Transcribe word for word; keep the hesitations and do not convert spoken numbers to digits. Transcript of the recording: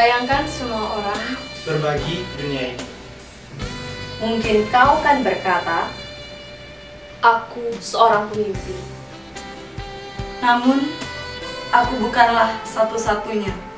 Bayangkan semua orang berbagi dunia ini. Mungkin kau kan berkata, aku seorang pemimpin. Namun, aku bukanlah satu-satunya.